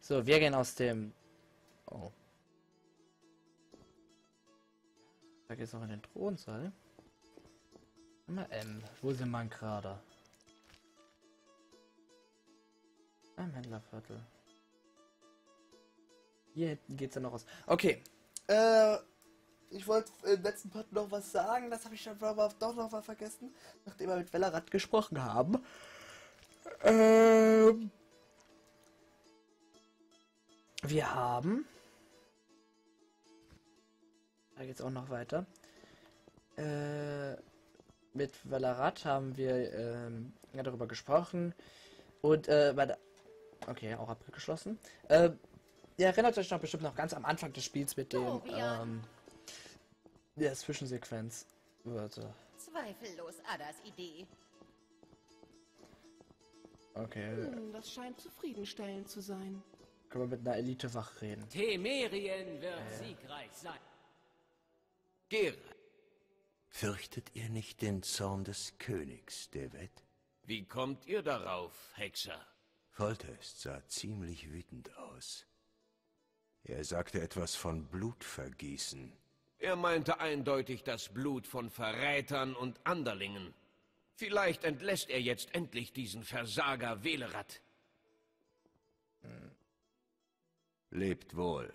So, wir gehen aus dem... Oh. Da geht's noch in den Thronsaal. Immer M. Wo sind wir gerade? Am Händlerviertel. Hier hinten geht's ja noch raus. Okay. Ich wollte im letzten Part noch was sagen. Das habe ich dann aber doch noch mal vergessen. Nachdem wir mit Vellerat gesprochen haben. Wir haben... Da geht's auch noch weiter. Mit Vellerat haben wir ja, darüber gesprochen. Und bei der... Okay, auch abgeschlossen. Ihr erinnert euch noch bestimmt noch ganz am Anfang des Spiels mit dem... der Zwischensequenz. Wörter. Zweifellos Adas Idee. Okay. Das scheint zufriedenstellend zu sein. Können wir mit einer Elite-Wach reden. Temerien wird siegreich sein. Geralt, fürchtet ihr nicht den Zorn des Königs, Devet? Wie kommt ihr darauf, Hexer? Foltest sah ziemlich wütend aus. Er sagte etwas von Blutvergießen. Er meinte eindeutig das Blut von Verrätern und Anderlingen. Vielleicht entlässt er jetzt endlich diesen Versager Vellerat. Lebt wohl.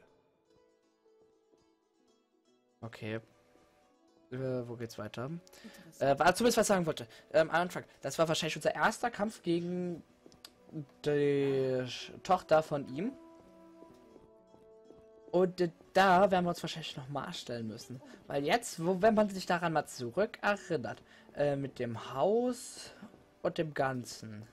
Okay. Wo geht's weiter? War zumindest was ich sagen wollte. Am Anfang. Das war wahrscheinlich unser erster Kampf gegen die Tochter von ihm. Und da werden wir uns wahrscheinlich noch mal stellen müssen. Weil jetzt, wenn man sich daran mal zurück erinnert, mit dem Haus und dem Ganzen.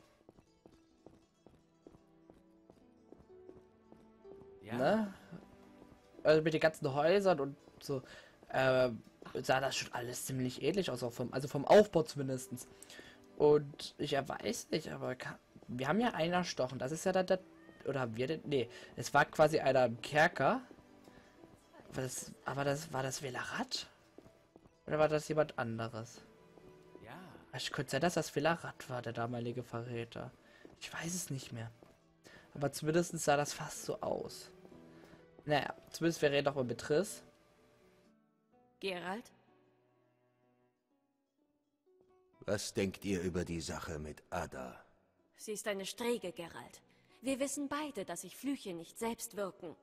Ja. Ne? Also mit den ganzen Häusern und so, sah das schon alles ziemlich ähnlich aus, auch vom Aufbau zumindest. Und ich weiß nicht, aber wir haben ja einen erstochen. Das ist ja der oder haben wir den? Nee, es war quasi einer im Kerker. War das Vellerat? Oder war das jemand anderes? Ja. Es könnte sein, dass das Vellerat war, der damalige Verräter. Ich weiß es nicht mehr. Aber zumindest sah das fast so aus. Naja, zumindest wir reden doch mal mit Triss. Geralt? Was denkt ihr über die Sache mit Ada? Sie ist eine Sträge, Geralt. Wir wissen beide, dass sich Flüche nicht selbst wirken.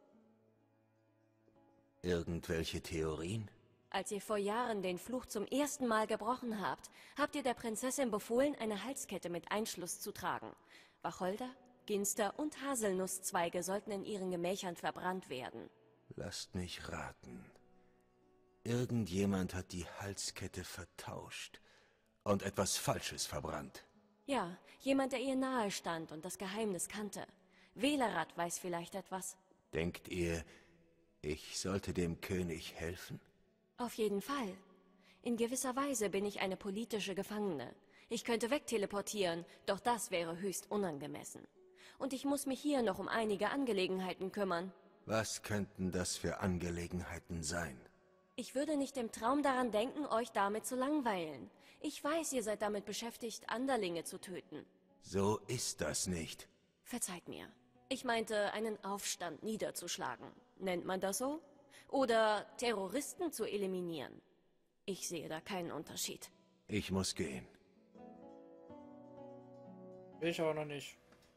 Irgendwelche Theorien? Als ihr vor Jahren den Fluch zum ersten Mal gebrochen habt, habt ihr der Prinzessin befohlen, eine Halskette mit Einschluss zu tragen. Wacholder, Ginster und Haselnusszweige sollten in ihren Gemächern verbrannt werden. Lasst mich raten. Irgendjemand hat die Halskette vertauscht und etwas Falsches verbrannt. Ja, jemand, der ihr nahe stand und das Geheimnis kannte. Vellerat weiß vielleicht etwas. Denkt ihr, ich sollte dem König helfen? Auf jeden Fall. In gewisser Weise bin ich eine politische Gefangene. Ich könnte wegteleportieren, doch das wäre höchst unangemessen. Und ich muss mich hier noch um einige Angelegenheiten kümmern. Was könnten das für Angelegenheiten sein? Ich würde nicht im Traum daran denken, euch damit zu langweilen. Ich weiß, ihr seid damit beschäftigt, Anderlinge zu töten. So ist das nicht. Verzeiht mir. Ich meinte, einen Aufstand niederzuschlagen. Nennt man das so? Oder Terroristen zu eliminieren? Ich sehe da keinen Unterschied. Ich muss gehen. Ich auch noch nicht.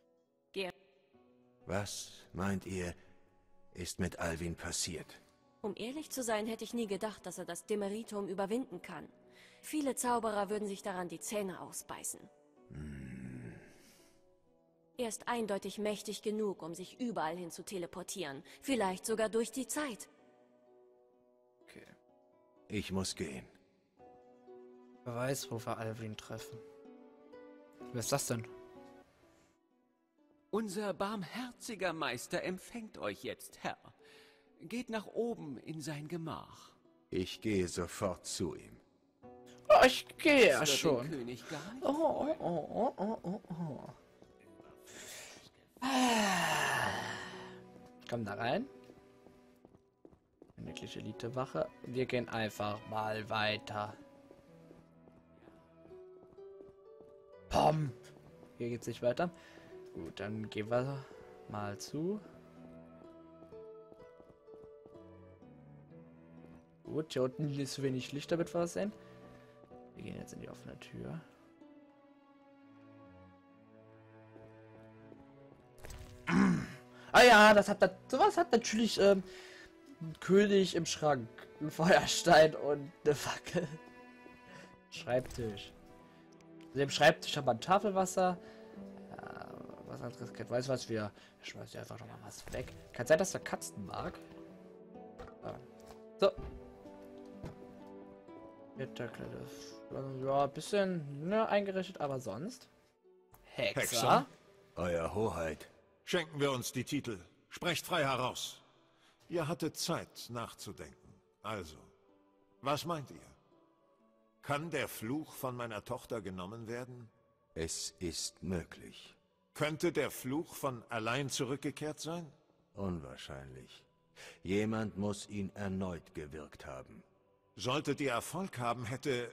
Was, meint ihr, ist mit Alvin passiert? Um ehrlich zu sein, hätte ich nie gedacht, dass er das Demeritum überwinden kann. Viele Zauberer würden sich daran die Zähne ausbeißen. Er ist eindeutig mächtig genug, um sich überall hin zu teleportieren. Vielleicht sogar durch die Zeit. Okay. Ich muss gehen. Wer weiß, wo wir Alvin treffen. Wer ist das denn? Unser barmherziger Meister empfängt euch jetzt, Herr. Geht nach oben in sein Gemach. Ich gehe sofort zu ihm. Oh, ich gehe ja Stört den schon. König gar nicht. Oh. Komm da rein. Eine gliche Elite-Wache. Wir gehen einfach mal weiter. Pom! Hier geht's nicht weiter. Gut, dann gehen wir mal zu. Gut, hier unten ist wenig Licht, damit wir was sehen. Wir gehen jetzt in die offene Tür. Ah ja, sowas hat natürlich ein König im Schrank. Ein Feuerstein und eine Fackel. Schreibtisch. Neben Schreibtisch haben wir ein Tafelwasser. Ja, was anderes kennt. Weißt du was, wir schmeißen hier einfach noch mal was weg. Kann sein, dass der Katzen mag. Ja. So. Ja, ein bisschen eingerichtet, aber sonst. Hexer. Euer Hoheit. Schenken wir uns die Titel. Sprecht frei heraus. Ihr hattet Zeit nachzudenken. Also, was meint ihr? Kann der Fluch von meiner Tochter genommen werden? Es ist möglich. Könnte der Fluch von allein zurückgekehrt sein? Unwahrscheinlich. Jemand muss ihn erneut gewirkt haben. Solltet ihr Erfolg haben, hätte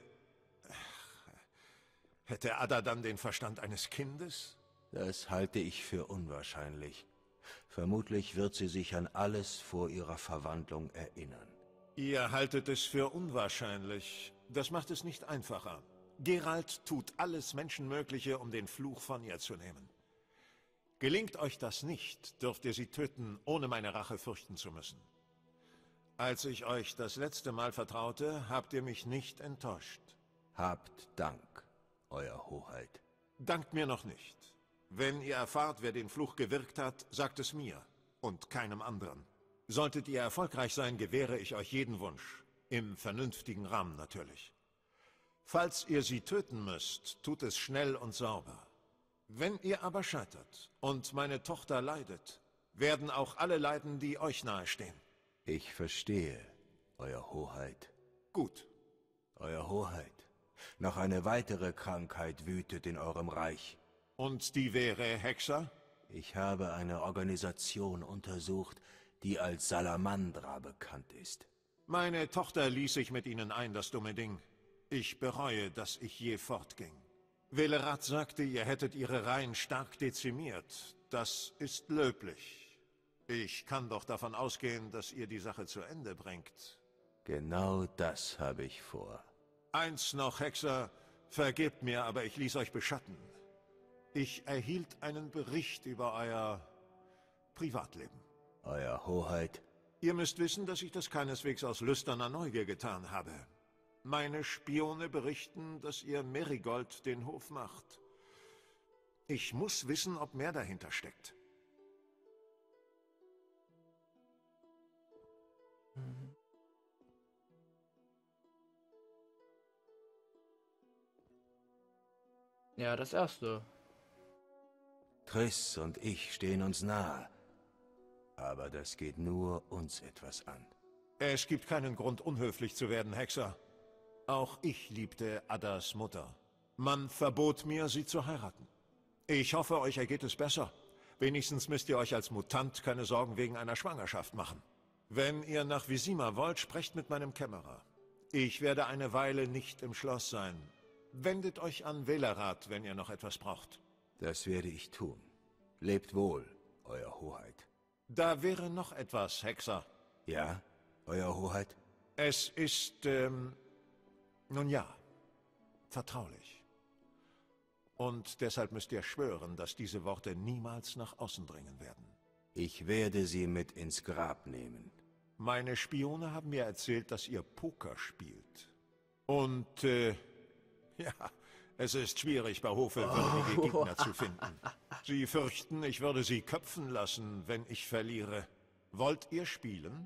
Ada dann den Verstand eines Kindes? Das halte ich für unwahrscheinlich. Vermutlich wird sie sich an alles vor ihrer Verwandlung erinnern. Ihr haltet es für unwahrscheinlich. Das macht es nicht einfacher. Geralt tut alles Menschenmögliche, um den Fluch von ihr zu nehmen. Gelingt euch das nicht, dürft ihr sie töten, ohne meine Rache fürchten zu müssen. Als ich euch das letzte Mal vertraute, habt ihr mich nicht enttäuscht. Habt Dank, Euer Hoheit. Dankt mir noch nicht. Wenn ihr erfahrt, wer den Fluch gewirkt hat, sagt es mir und keinem anderen. Solltet ihr erfolgreich sein, gewähre ich euch jeden Wunsch. Im vernünftigen Rahmen natürlich. Falls ihr sie töten müsst, tut es schnell und sauber. Wenn ihr aber scheitert und meine Tochter leidet, werden auch alle leiden, die euch nahestehen. Ich verstehe, Euer Hoheit. Gut. Euer Hoheit, noch eine weitere Krankheit wütet in eurem Reich. Und die wäre Hexer? Ich habe eine Organisation untersucht, die als Salamandra bekannt ist. Meine Tochter ließ sich mit ihnen ein, das dumme Ding. Ich bereue, dass ich je fortging. Velerat sagte, ihr hättet ihre Reihen stark dezimiert. Das ist löblich. Ich kann doch davon ausgehen, dass ihr die Sache zu Ende bringt. Genau das habe ich vor. Eins noch, Hexer. Vergebt mir, aber ich ließ euch beschatten. Ich erhielt einen Bericht über euer Privatleben. Euer Hoheit. Ihr müsst wissen, dass ich das keineswegs aus lüsterner Neugier getan habe. Meine Spione berichten, dass ihr Merigold den Hof macht. Ich muss wissen, ob mehr dahinter steckt. Ja, das erste. Triss und ich stehen uns nahe. Aber das geht nur uns etwas an. Es gibt keinen Grund, unhöflich zu werden, Hexer. Auch ich liebte Adas Mutter. Man verbot mir, sie zu heiraten. Ich hoffe, euch ergeht es besser. Wenigstens müsst ihr euch als Mutant keine Sorgen wegen einer Schwangerschaft machen. Wenn ihr nach Vizima wollt, sprecht mit meinem Kämmerer. Ich werde eine Weile nicht im Schloss sein. Wendet euch an Velerat, wenn ihr noch etwas braucht. Das werde ich tun. Lebt wohl, Euer Hoheit. Da wäre noch etwas, Hexer. Ja, Euer Hoheit? Es ist, nun ja, vertraulich. Und deshalb müsst ihr schwören, dass diese Worte niemals nach außen dringen werden. Ich werde sie mit ins Grab nehmen. Meine Spione haben mir erzählt, dass ihr Poker spielt. Und, ja, es ist schwierig, bei Hofe würdige Gegner zu finden. Sie fürchten, ich würde sie köpfen lassen, wenn ich verliere. Wollt ihr spielen?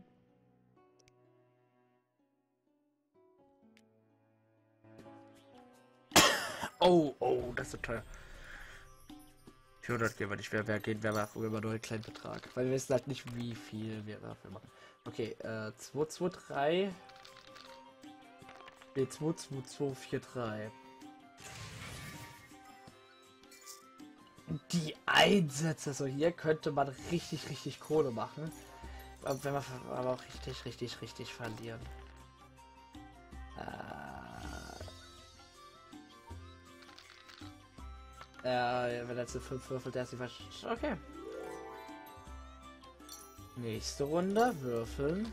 Oh, das ist teuer. 400 gehen wir nicht. Wer gehen wir machen immer nur einen kleinen Betrag. Weil wir wissen halt nicht, wie viel wir dafür machen. Okay, 223. Ne, 22243. Die Einsätze. So, hier könnte man richtig Kohle machen. Aber wenn wir aber auch richtig verlieren. Ja, wenn letzte 5 Würfel, der ist die falsch. Okay. Nächste Runde. Würfeln.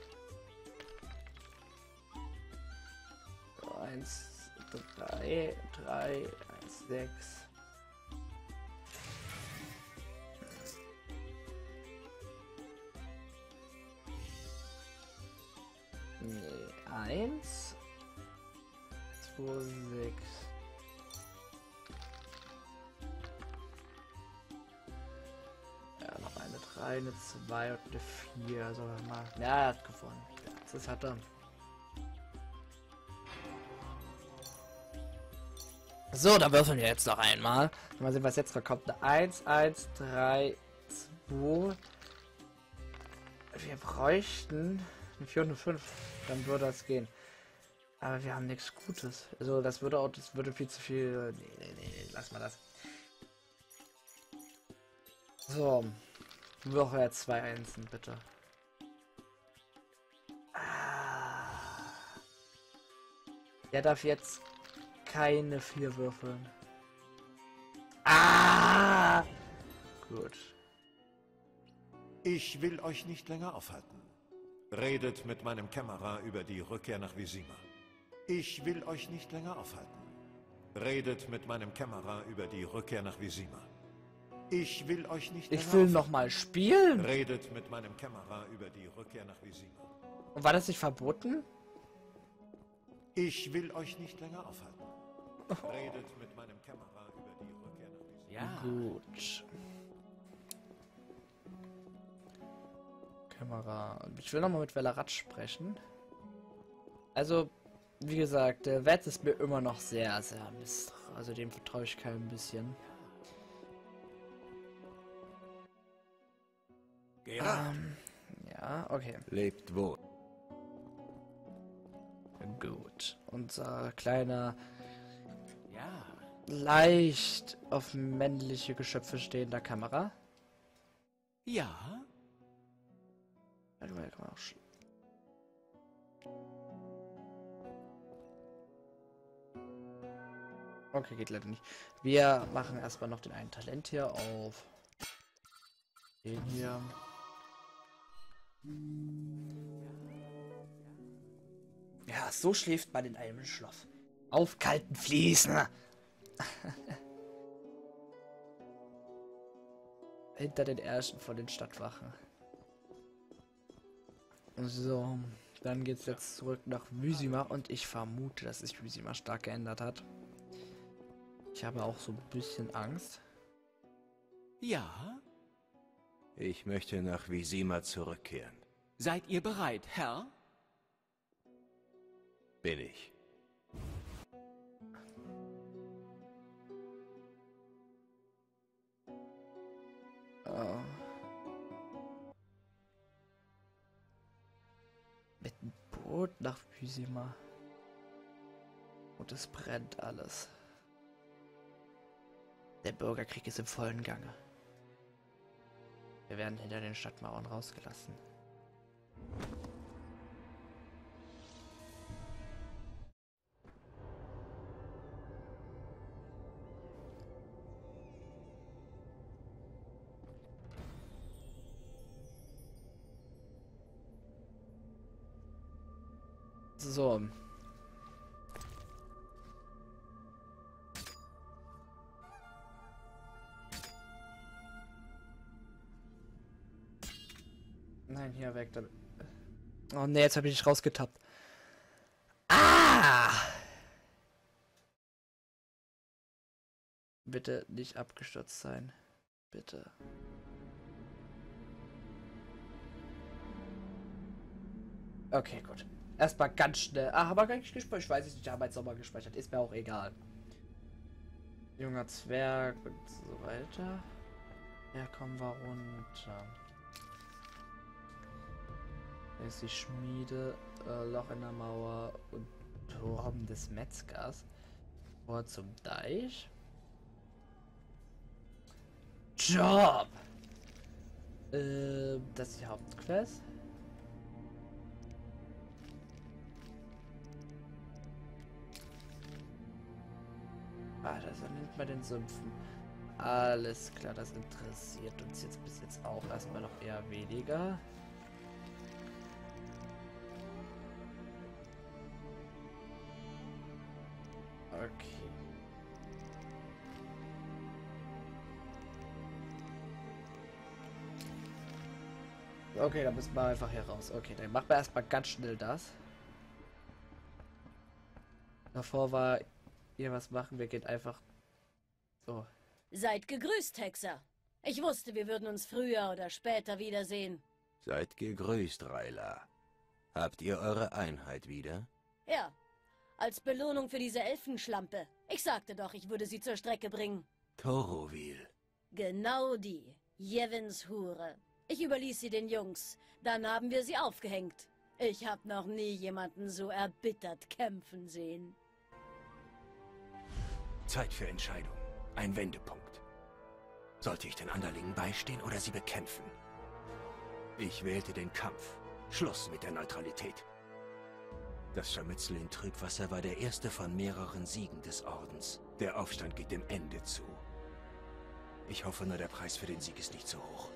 1, 3, 1, 6. Nee, 1, 2, 6. Ja, noch eine 3, eine 2 und eine 4. Sagen wir mal. Ja, er hat gewonnen. Ja, das hat er. So, dann würfeln wir jetzt noch einmal. Mal sehen, was jetzt noch kommt. Eine 1, 1, 3, 2. Wir bräuchten eine 4 und eine 5. Dann würde das gehen. Aber wir haben nichts Gutes. Also das würde viel zu viel. Nee, lass mal das. So. Würfel jetzt 2 Einsen, bitte. Der darf jetzt keine 4 würfeln. Gut. Ich will euch nicht länger aufhalten. Redet mit meinem Kämmerer über die Rückkehr nach Vizima. Ich will euch nicht länger aufhalten. Redet mit meinem Kämmerer über die Rückkehr nach Vizima. Ich will euch nicht länger Ich will aufhalten. noch mal spielen. Redet mit meinem Kämmerer über die Rückkehr nach Vizima. Und war das nicht verboten? Ich will euch nicht länger aufhalten. Redet mit meinem Kämmerer über die Rückkehr nach Vizima. Ja. Gut. Kamera. Ich will noch mal mit Velarat sprechen. Also, wie gesagt, der Wert ist mir immer noch sehr, sehr misstrauisch. Also dem vertraue ich kein bisschen. Gerard, Ja, okay. Lebt wohl. Gut. Unser kleiner, Ja. leicht auf männliche Geschöpfe stehender Kamera. Ja. Ja, kann man auch okay, geht leider nicht. Wir machen erstmal noch den einen Talent hier auf. Den hier. Ja, so schläft man in einem Schloss. Auf kalten Fliesen. Hinter den Ärschen von den Stadtwachen. So, dann geht's jetzt zurück nach Vizima und ich vermute, dass sich Vizima stark geändert hat. Ich habe auch so ein bisschen Angst. Ja. Ich möchte nach Vizima zurückkehren. Seid ihr bereit, Herr? Bin ich. Mit dem Boot nach Vizima. Und es brennt alles. Der Bürgerkrieg ist im vollen Gange. Wir werden hinter den Stadtmauern rausgelassen. So. Nein, hier weg damit. Oh ne, jetzt habe ich dich rausgetappt. Ah! Bitte nicht abgestürzt sein. Bitte. Okay, gut. Erstmal ganz schnell. Ach, aber gar nicht gespeichert. Ich weiß es nicht, ich habe jetzt nochmal gespeichert. Ist mir auch egal. Junger Zwerg und so weiter. Ja, kommen wir runter. Hier ist die Schmiede, Loch in der Mauer und Turm des Metzgers. Vor zum Deich. Job! Das ist die Hauptquest. Ah, das nimmt man den Sümpfen. Alles klar, das interessiert uns jetzt bis jetzt auch erstmal noch eher weniger. Okay. Okay, dann müssen wir einfach hier raus. Okay, dann machen wir erstmal ganz schnell das. Davor war ihr was machen, wir gehen einfach so. Seid gegrüßt, Hexer. Ich wusste, wir würden uns früher oder später wiedersehen. Seid gegrüßt, Rayla. Habt ihr eure Einheit wieder? Ja, als Belohnung für diese Elfenschlampe. Ich sagte doch, ich würde sie zur Strecke bringen. Torovil. Genau die. Jevins Hure. Ich überließ sie den Jungs. Dann haben wir sie aufgehängt. Ich hab noch nie jemanden so erbittert kämpfen sehen. Zeit für Entscheidung. Ein Wendepunkt. Sollte ich den Anderlingen beistehen oder sie bekämpfen? Ich wählte den Kampf. Schluss mit der Neutralität. Das Scharmützel in Trübwasser war der erste von mehreren Siegen des Ordens. Der Aufstand geht dem Ende zu. Ich hoffe nur, der Preis für den Sieg ist nicht so hoch.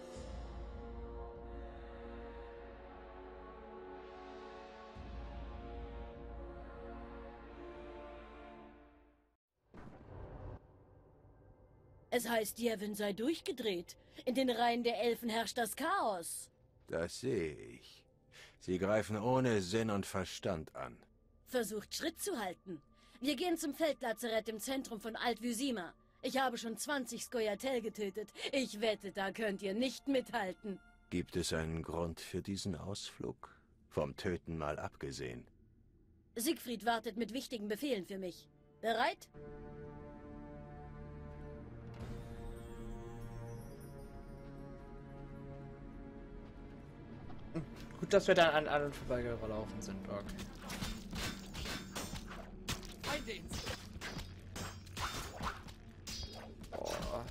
Es heißt, Yevon sei durchgedreht. In den Reihen der Elfen herrscht das Chaos. Das sehe ich. Sie greifen ohne Sinn und Verstand an. Versucht Schritt zu halten. Wir gehen zum Feldlazarett im Zentrum von Alt-Vysima. Ich habe schon 20 Skoyatel getötet. Ich wette, da könnt ihr nicht mithalten. Gibt es einen Grund für diesen Ausflug? Vom Töten mal abgesehen. Siegfried wartet mit wichtigen Befehlen für mich. Bereit? Gut, dass wir dann an und vorbeigelaufen sind, okay. Oh.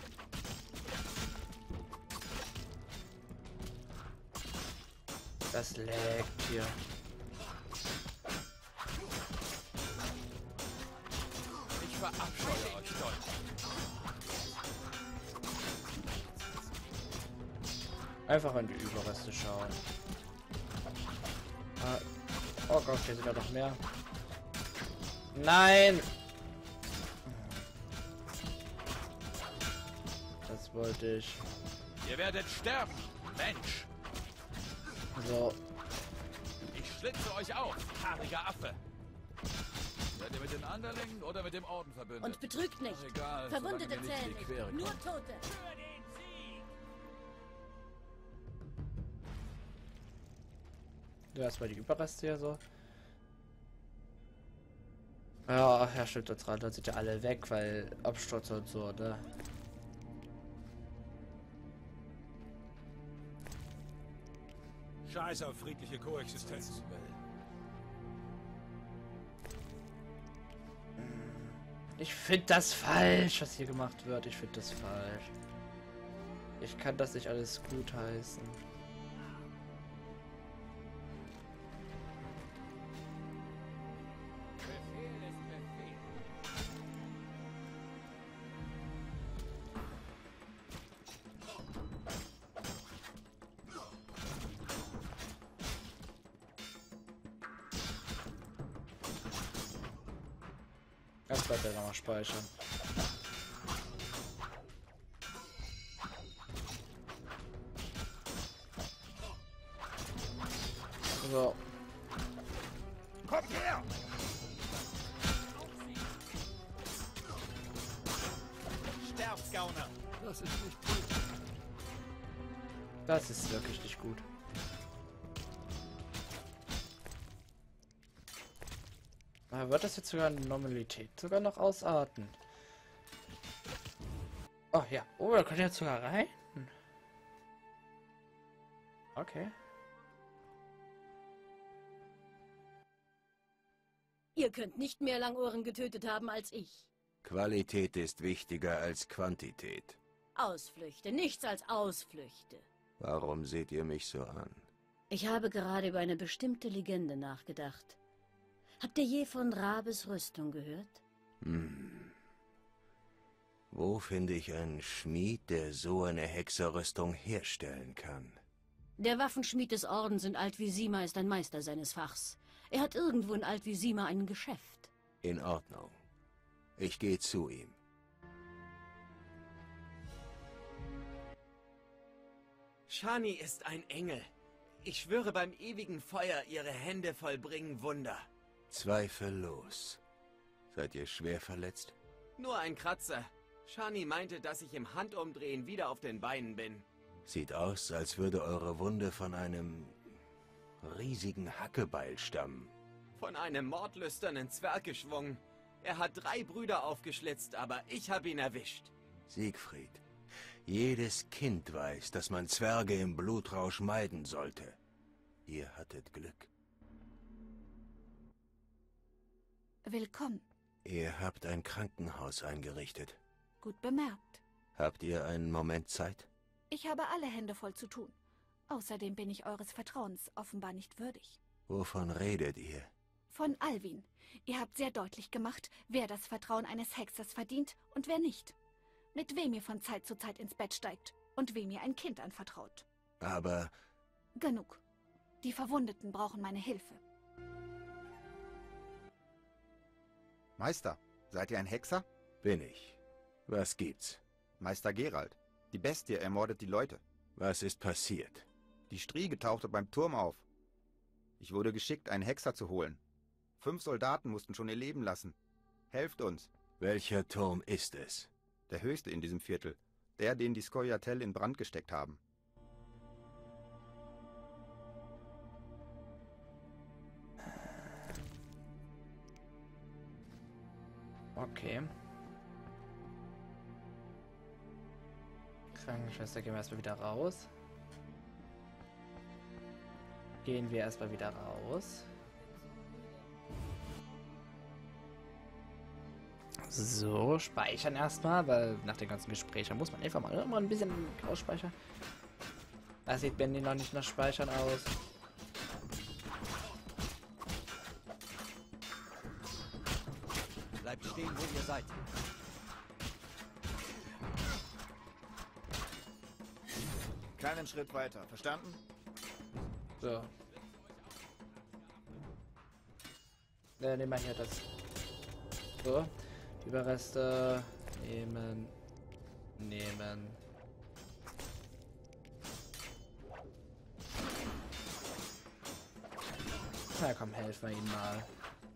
Das laggt hier. Ich verabscheue euch dort. Einfach an die Überreste schauen. Ah. Oh Gott, hier sind ja noch mehr. Nein! Das wollte ich. Ihr werdet sterben, Mensch. So. Ich schlitze euch auf, haariger Affe. Seid ihr mit den Anderlingen oder mit dem Orden verbündet? Und betrügt nicht. Ach, egal, Verwundete solange mir nicht in zählen die Quere nicht. Nur kommt. Tote. Du hast mal die Überreste hier so. Ja, Herr Schildertran, da sind ja alle weg, weil Absturz und so, ne? Scheiß auf friedliche Koexistenz. Ich finde das falsch, was hier gemacht wird. Ich finde das falsch. Ich kann das nicht alles gut heißen. Das bleibt ja nochmal speichern. So. Kommt her! Sterbt, Gauner! Das ist nicht gut. Das ist wirklich nicht gut. Aber wird das jetzt sogar in Normalität sogar noch ausarten? Oh ja. Oh, da kann ich jetzt sogar rein. Okay. Ihr könnt nicht mehr Langohren getötet haben als ich. Qualität ist wichtiger als Quantität. Ausflüchte, nichts als Ausflüchte. Warum seht ihr mich so an? Ich habe gerade über eine bestimmte Legende nachgedacht. Habt ihr je von Rabes Rüstung gehört? Wo finde ich einen Schmied, der so eine Hexerrüstung herstellen kann? Der Waffenschmied des Ordens in Alt-Vizima ist ein Meister seines Fachs. Er hat irgendwo in Alt-Vizima ein Geschäft. In Ordnung. Ich gehe zu ihm. Shani ist ein Engel. Ich schwöre beim ewigen Feuer, ihre Hände vollbringen Wunder. Zweifellos. Seid ihr schwer verletzt? Nur ein Kratzer. Shani meinte, dass ich im Handumdrehen wieder auf den Beinen bin. Sieht aus, als würde eure Wunde von einem riesigen Hackebeil stammen. Von einem mordlüsternen Zwerg geschwungen. Er hat 3 Brüder aufgeschlitzt, aber ich habe ihn erwischt. Siegfried, jedes Kind weiß, dass man Zwerge im Blutrausch meiden sollte. Ihr hattet Glück. Willkommen. Ihr habt ein Krankenhaus eingerichtet. Gut bemerkt. Habt ihr einen Moment Zeit? Ich habe alle Hände voll zu tun. Außerdem bin ich eures Vertrauens offenbar nicht würdig. Wovon redet ihr? Von Alvin. Ihr habt sehr deutlich gemacht, wer das Vertrauen eines Hexers verdient und wer nicht. Mit wem ihr von Zeit zu Zeit ins Bett steigt und wem ihr ein Kind anvertraut. Aber... Genug. Die Verwundeten brauchen meine Hilfe. Meister, seid ihr ein Hexer? Bin ich. Was gibt's? Meister Gerald. Die Bestie ermordet die Leute. Was ist passiert? Die Striege tauchte beim Turm auf. Ich wurde geschickt, einen Hexer zu holen. 5 Soldaten mussten schon ihr Leben lassen. Helft uns. Welcher Turm ist es? Der höchste in diesem Viertel. Der, den die Scoia'tael in Brand gesteckt haben. Okay. Krankenschwester, gehen wir erstmal wieder raus. Gehen wir erstmal wieder raus. So, speichern erstmal, weil nach den ganzen Gesprächen muss man einfach mal immer ein bisschen ausspeichern. Da sieht Benny noch nicht nach Speichern aus. Bleibt stehen, wo ihr seid. Keinen Schritt weiter, verstanden? So. Nehmen wir hier das. So. Überreste nehmen. Na komm, helfen wir ihm mal.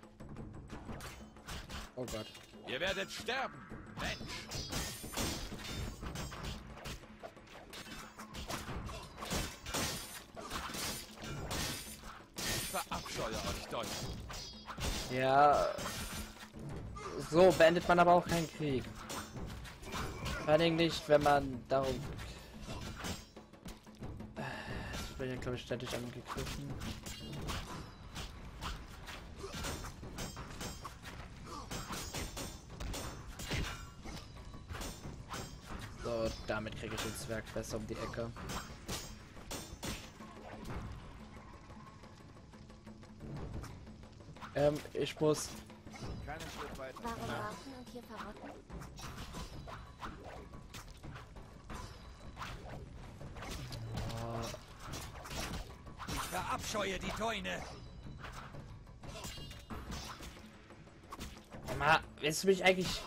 Oh Gott. Ihr werdet sterben, Mensch! Ich verabscheue euch Deutsch. Ja. So beendet man aber auch keinen Krieg. Vor allem nicht, wenn man darum... Ich bin ja, glaube ich, ständig angegriffen. So, damit kriege ich den Zwerg besser um die Ecke. Ich muss... Keinen Schritt weiter. Warum warten und hier verrotten? Ich verabscheue die Teune. Mama, willst du mich eigentlich...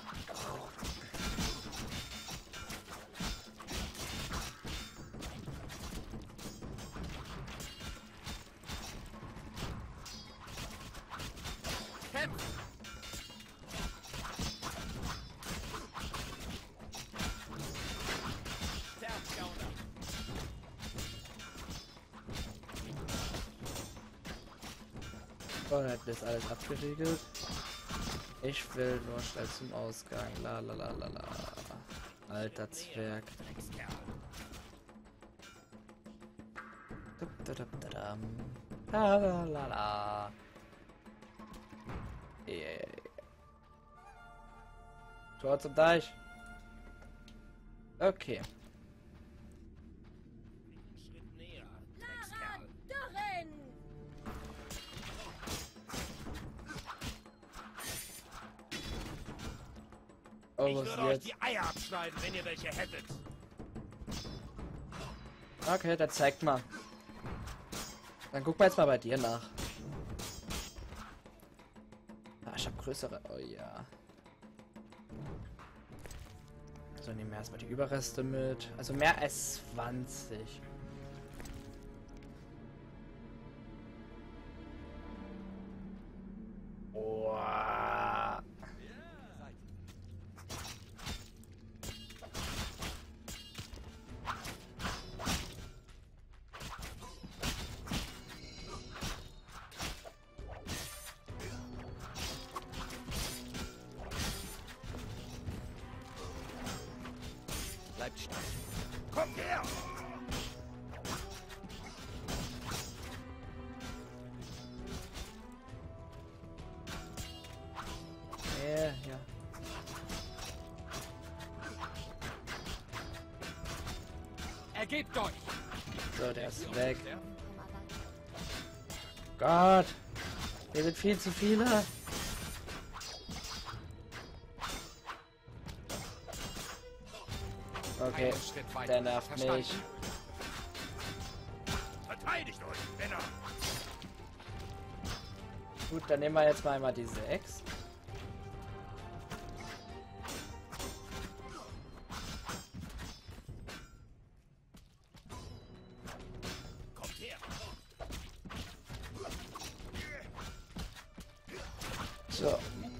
Und hat das alles abgeriegelt. Ich will nur schnell zum Ausgang. La la la la la. Alter Zwerg. La la la la. Yeah. Tor zum Deich. Okay. Ich Oh, was würde euch jetzt? die Eier abschneiden, wenn ihr welche hättet. Okay, dann zeigt mal. Dann guck mal jetzt mal bei dir nach. Ah, ich habe größere. Oh ja. So, nehmen wir erstmal die Überreste mit. Also mehr als 20. Boah. Bleibt stehen. Kommt her! Ja. Ergebt euch! So, der ist weg. Gott. Hier sind viel zu viele. Okay, der nervt mich. Verteidigt euch, Männer! Gut, dann nehmen wir jetzt mal einmal die 6. Kommt her! So.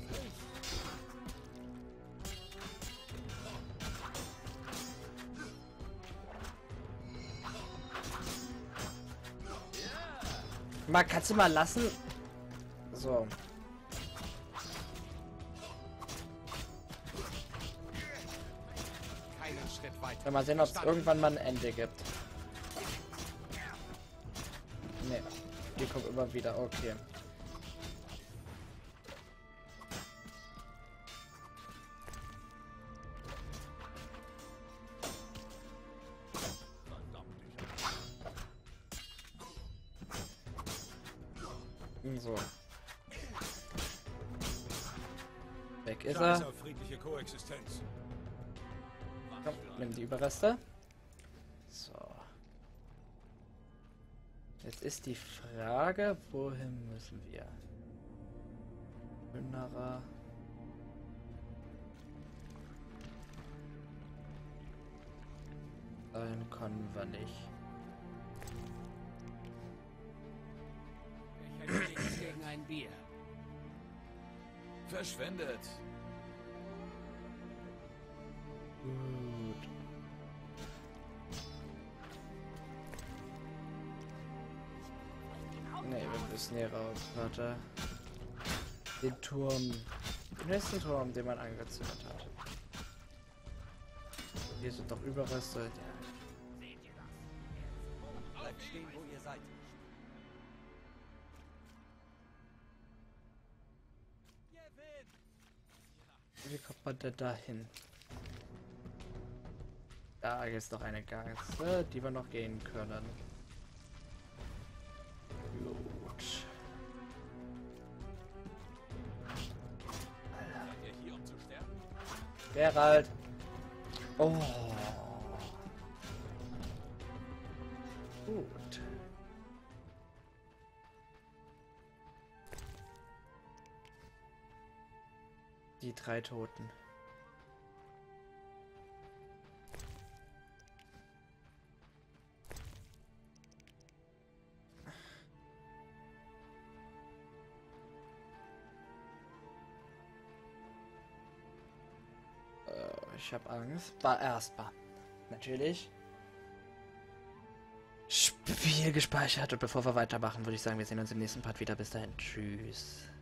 Mal, kannst du mal lassen? So. Keinen Schritt weiter. Mal sehen, ob es irgendwann mal ein Ende gibt. Nee, die kommt immer wieder. Okay. So. Weg ist er. Friedliche Koexistenz. Komm, nimm die Überreste. So. Jetzt ist die Frage, wohin müssen wir? Münnerer. Dahin können wir nicht. Ich hätte nichts gegen ein Bier. Verschwendet. Gut. Nee, wir müssen hier raus. Warte. Den Turm. Den nächsten Turm, den man angezündet hat. Hier sind doch Überreste. Ja. Bleibt stehen, wo ihr seid. Wie kommt man denn da hin? Da ist noch eine Gasse, die wir noch gehen können. Gut. Seid ihr hier, um zu sterben? Geralt. Oh. Gut. Die 3 Toten. Ich habe Angst. War erstmal. Natürlich. Spiel gespeichert. Und bevor wir weitermachen, würde ich sagen, wir sehen uns im nächsten Part wieder. Bis dahin. Tschüss.